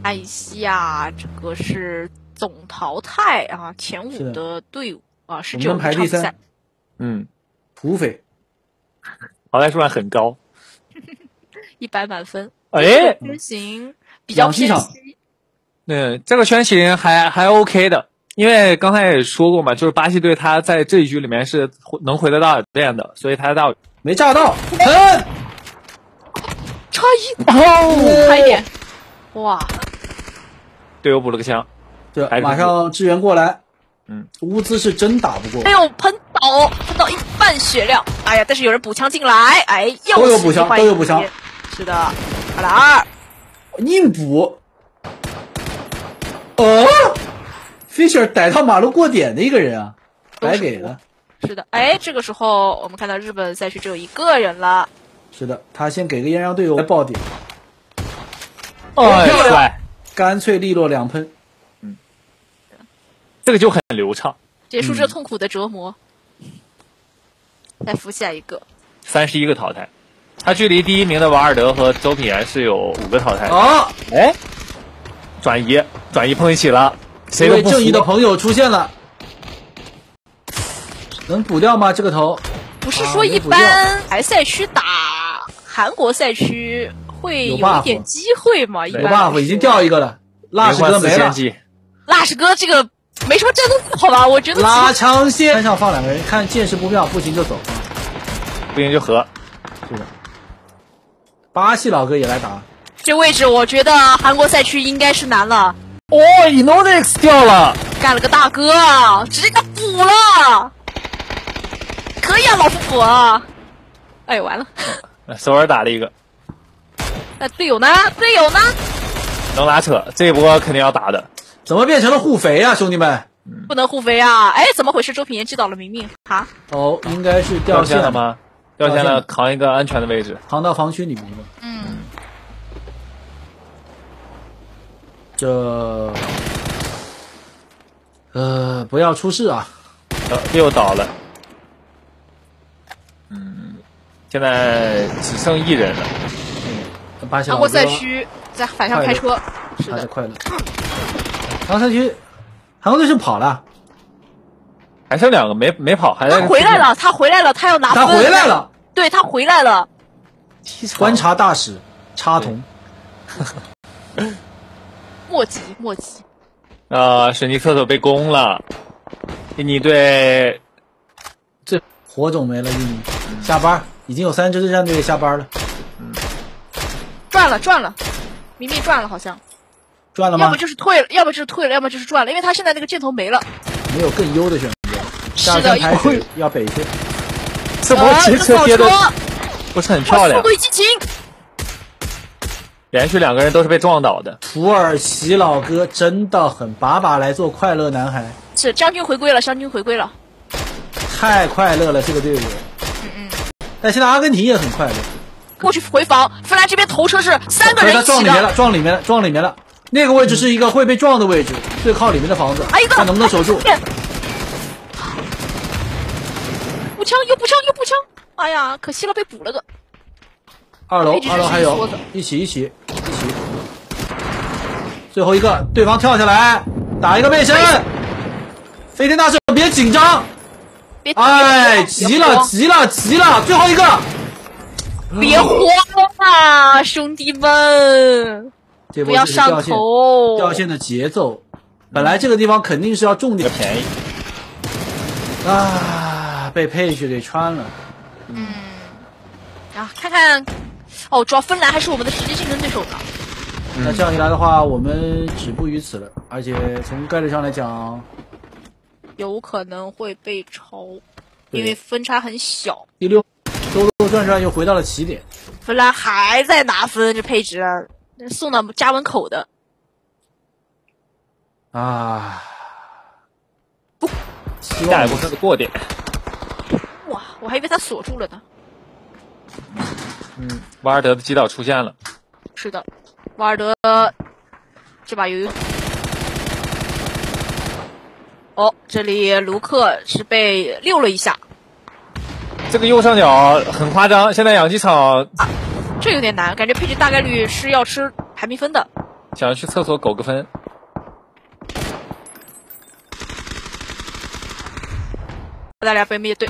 看一下，这个是总淘汰啊，前5的队伍啊，是这排第3。土匪， 淘汰数还很高 ，100满分。 哎， 圈型比较偏西。 这个圈型还 OK 的，因为刚才也说过嘛，就是巴西队他在这一局里面是能回得到电的，所以他到没炸到， 差一点，哇！ 队友补了个枪， 对，马上支援过来。乌兹是真打不过。 没有喷到一半血量，哎呀！但是有人补枪进来，哎， 都有补枪，都有补枪。 是的，2打2， 硬补。Fisher 逮到马路过点的一个人啊，白给了。 是的，哎，这个时候我们看到日本赛区只有1个人了。 是的，他先给个烟让队友来爆点。 漂亮， 干脆利落2喷。 这个就很流畅， 结束这痛苦的折磨。再扶下一个 ，31个淘汰，他距离第1名的瓦尔德和周品言是有5个淘汰。哎，转移碰一起了，谁都不服。 正义的朋友出现了，能补掉吗？这个头不是说一般台赛区打韩国赛区会有一点机会吗？ 有 buff 已经掉一个了，拉什哥没了， 拉什哥这个没什么战斗好吧？我觉得拉枪线山上放2个人，看见势不妙，不行就走， 不行就和。 是的，巴西老哥也来打。 这位置我觉得韩国赛区应该是难了。 Inodix 掉了， 干了个大哥，直接给补了，可以啊，老夫妇啊！哎，完了， 首尔打了一个。 那队友呢？ 能拉扯，这一波肯定要打的。 怎么变成了互肥啊，兄弟们？ 不能互肥啊！哎，怎么回事？周品言击倒了明明啊？ 应该是掉线了吗？掉线了，扛一个安全的位置， 扛到防区里面了。这不要出事啊！ 又倒了。现在只剩1人了。 韩国赛区在反向开车，是的， 快乐。韩国赛区，韩国队是跑了， 还剩2个没跑，还在。 他回来了，他要拿分。 他回来了， 对他回来了。 观察大使插铜。 莫急。 水泥厕所被攻了，印尼队这火种没了，印尼下班，已经有3支战队下班了。 赚了，明明赚了，好像赚了吗？ 要么就是退了，要么就是赚了，因为他现在那个箭头没了， 没有更优的选择。 是的， 要北去。 这波直车贴的不是很漂亮。 速度激情。 连续2个人都是被撞倒的。 土耳其老哥真的很把来做快乐男孩。 是将军回归了， 太快乐了这个队伍。但现在阿根廷也很快乐。 过去回防，芬兰这边头车是3个人一起的。 撞里面了。那个位置是一个会被撞的位置，最靠里面的房子，看能不能守住。 补枪，哎呀，可惜了，被补了个。 二楼还有，一起。最后一个，对方跳下来，打一个背身，飞天大圣，别紧张。哎，急了，最后一个。 别慌啊，兄弟们！不要上头。 掉线的节奏，本来这个地方肯定是要重点便宜啊，被佩许给穿了。 看看，主要芬兰还是我们的直接竞争对手呢。 那这样一来的话，我们止步于此了，而且从概率上来讲， 有可能会被超，因为分差很小。 第6。兜转转又回到了起点， 芬兰还在拿分，这配置送到家门口的啊！ 下一步是过点。 哇，我还以为他锁住了呢。 瓦尔德的击倒出现了。 是的，瓦尔德这把有。这里卢克是被溜了一下。 这个右上角很夸张，现在养鸡场这有点难，感觉配置大概率是要吃排名分的。 想去厕所苟个分。 澳大利亚被灭队。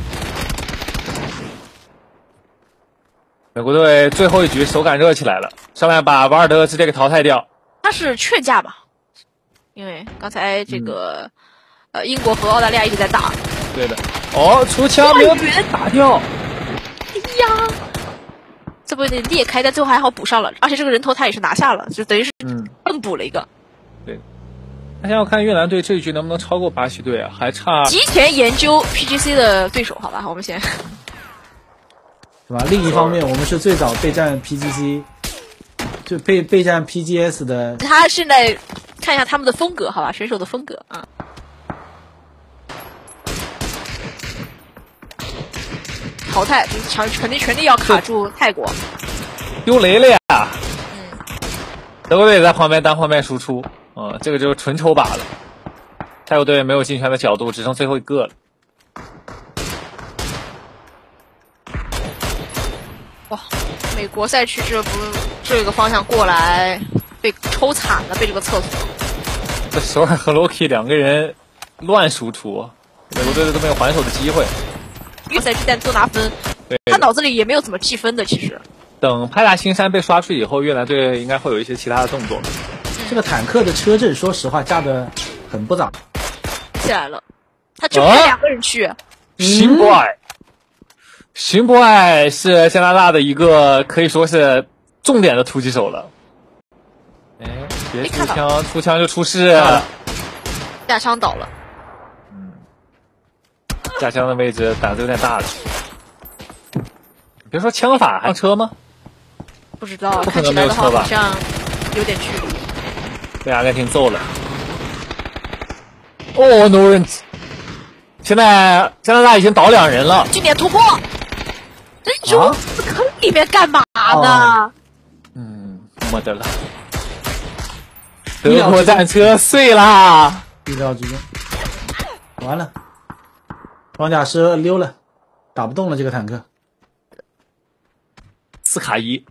美国队最后一局手感热起来了，上来把瓦尔德直接给淘汰掉。 他是劝架吧？因为刚才这个英国和澳大利亚一直在打。 对的。哦，出枪没有打掉。 哎呀，这不有点裂开，但最后还好补上了，而且这个人头他也是拿下了，就等于是更补了一个。 对。那现在要看越南队这一局能不能超过巴西队啊？还差。 提前研究 PGC 的对手，好吧，我们先。 对吧？另一方面，我们是最早备战 PGC， 就备战 PGS 的。 他现在看一下他们的风格，好吧，选手的风格啊。淘汰，肯定全力要卡住泰国。 丢雷了呀！德国队在旁边单方面输出，这个就是纯抽靶了。泰国队没有进圈的角度，只剩最后一个了。 哇，美国赛区这个方向过来，被抽惨了，被这个厕所。 这首尔和 Loki 两个人乱输出，美国队都没有还手的机会。 预赛区但多拿分，他脑子里也没有怎么计分的，其实。 等派大星山被刷出以后，越南队应该会有一些其他的动作。 这个坦克的车阵，说实话架的很不咋。 起来了，他就派2个人去。 新博爱，新博爱是加拿大的一个可以说是重点的突击手了。哎，别出枪，出枪就出事。 架枪倒了。 架枪的位置胆子有点大了。别说枪法，还有车吗？ 不知道，看起来的话好像有点距离。 被阿根廷揍了。哦 ，no 人！现在加拿大已经倒2人了。 今年突破，这有坑里面干嘛呢？ 没得了。德国战车碎啦！ 意料之中。完了，装甲师溜了，打不动了这个坦克。 斯卡伊。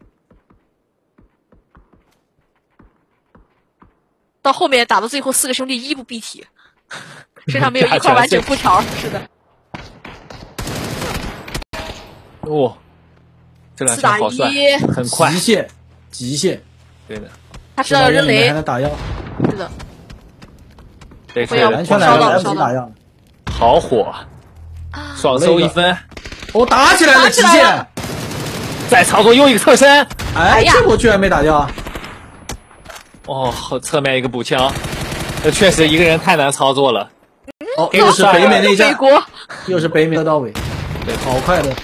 到后面打到最后，4个兄弟衣不蔽体，身上没有一块完整布条。是的。 哦，这两枪好帅，很快， 极限。 对的。 他知道要扔雷， 还能打药。 是的。 被吹完全来不及打药。 好火，爽收1分。 哦，打起来了，极限。 再操作又一个侧身。 哎，这波居然没打掉。 哦，侧面一个补枪，这确实一个人太难操作了。 哦，又是北美内战，又是北美到尾，对，好快的。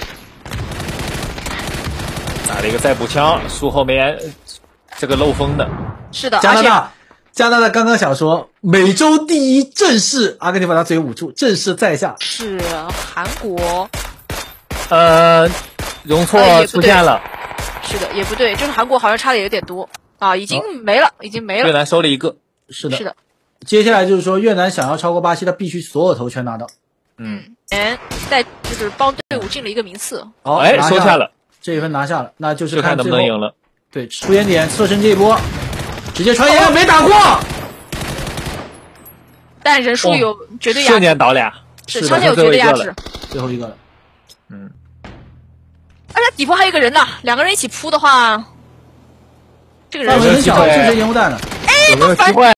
打了一个再补枪，树后面这个漏风的。 是的， 加拿大刚刚想说美洲第一正式，阿根廷把他嘴捂住，正式在下。 是韩国。 容错出现了。 是的，也不对，就是韩国好像差的有点多啊，已经没了。 越南收了一个。 是的。接下来就是说，越南想要超过巴西，他必须所有头全拿到。 再就是帮队伍进了一个名次。 收下了， 这一分拿下了，那就是看能不能赢了。 对，出烟点侧身这一波，直接穿烟没打过。 但人数有绝对压制。 瞬间倒俩， 是枪有绝对压制。 最后一个了。 而且底部还有一个人呢，2个人一起扑的话，这个人很小，这是烟雾弹了。 有没有机会？